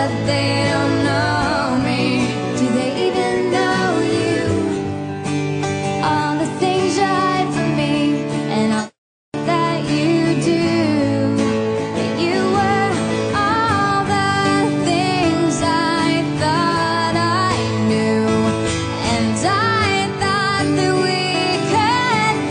they don't know me. Do they even know you? All the things you hide from me, and all that you do. That you were all the things I thought I knew, and I thought that we could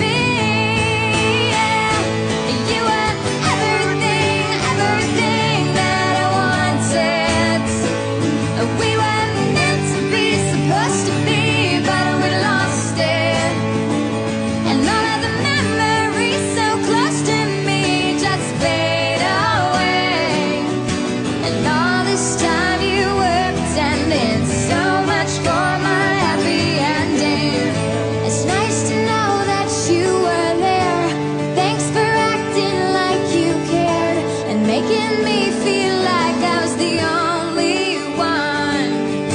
be. Yeah, you were everything, everything that I wanted. We were meant to be, supposed to be, but we lost it. And all of the memories so close to me just fade away. And all this time you were pretending so much for my happy ending. It's nice to know that you were there. Thanks for acting like you cared, and making me feel like I was the only one.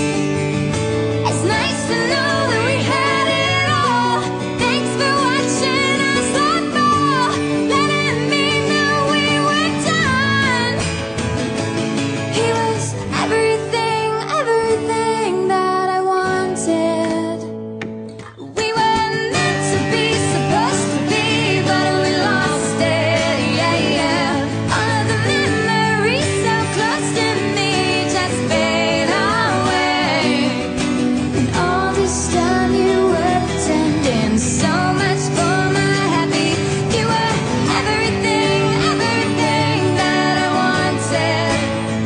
It's nice to know that we had it all. Thanks for watching us all fall, letting me know we were done. He was everything, everything that I wanted. We were meant to be, supposed to be, but we lost it. Yeah, yeah. All of the memories so close to me just fade away. And all this time you were pretending so much for my happy. You were everything, everything that I wanted.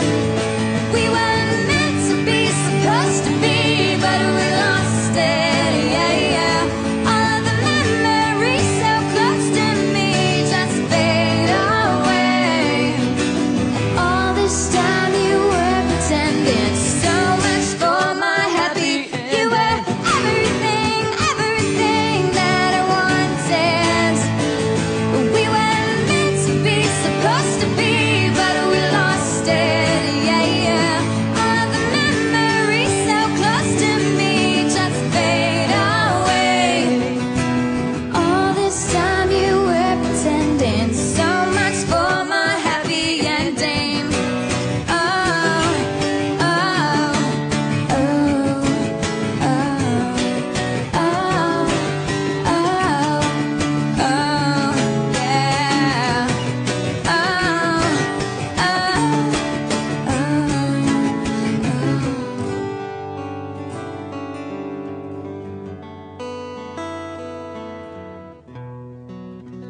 We were meant to be, supposed to be, but we lost it. Yeah, yeah. All of the memories so close to me just fade away. And all this time you were pretending so much for my happy. You were everything, everything that I wanted. We were meant to be, supposed to be, but we lost it. Yeah, yeah. All of the memories so close to me just fade away. All this time you were pretending so much for my happy ending. Oh, oh, oh, oh, oh, oh, oh, yeah.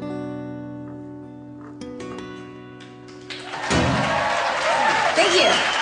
Thank you.